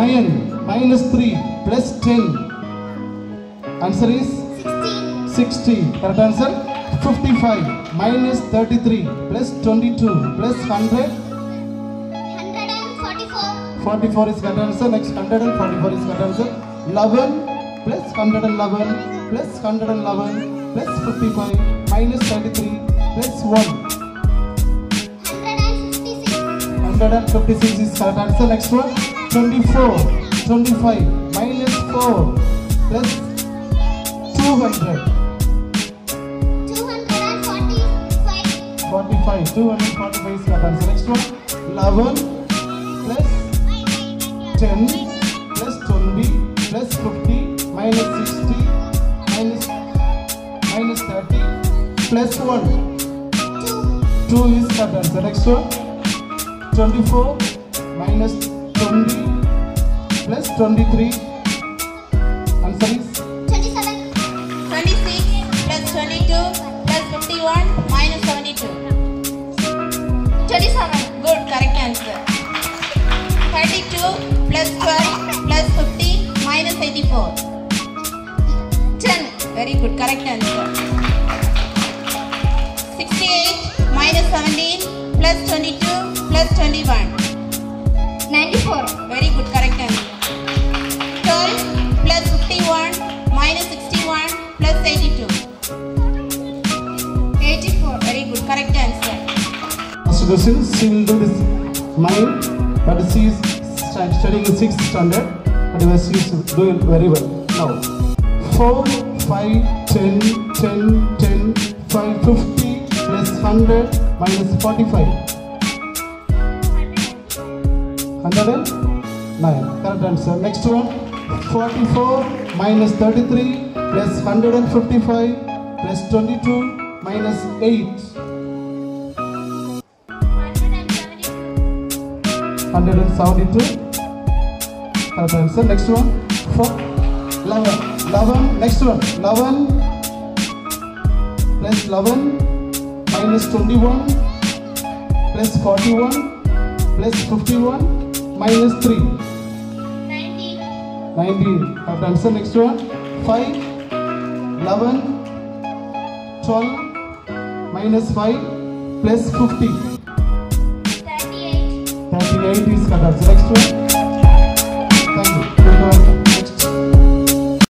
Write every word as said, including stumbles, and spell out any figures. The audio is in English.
nine minus three plus ten. Answer is sixty. Correct answer. fifty-five minus thirty-three plus twenty-two plus one hundred. forty-four is correct answer. Next one hundred forty-four is correct answer. eleven plus one hundred eleven plus one hundred eleven plus fifty-five minus thirty-three plus one. one hundred fifty-six is correct answer. Next one. twenty-four. twenty-five minus four plus two hundred. forty-five. two hundred forty-five is correct answer. Next one. eleven plus ten plus twenty plus fifty minus sixty minus minus thirty plus one. two is correct answer. Next one. twenty-four minus twenty plus twenty-three. Answer is twenty-seven. twenty-six plus twenty-two plus fifty-one minus seventy-two. twenty-seven. Good, correct answer. thirty-two plus twelve plus fifty minus eighty-four. ten. Very good, correct answer. sixty-eight minus seventeen plus twenty-two plus twenty-one. ninety-four. Very good, correct answer. twelve plus fifty-one minus sixty-one plus eighty-two. eighty-four. Very good, correct answer. First question, she will do this mine, but she is studying in sixth standard, but she is doing very well. Now, four, five, ten, ten, ten, five, fifty plus one hundred minus forty-five. one hundred nine. Correct answer. Next one. forty-four minus thirty-three plus one hundred fifty-five plus twenty-two minus eight. one hundred seventy-two. Correct answer. Next one. For eleven. eleven. Next one. eleven plus eleven minus twenty-one plus forty-one plus fifty-one minus three. nineteen. nineteen. Correct answer. Next one. five, eleven, twelve minus five plus fifty. thirty-eight. thirty-eight is correct answer. Next one.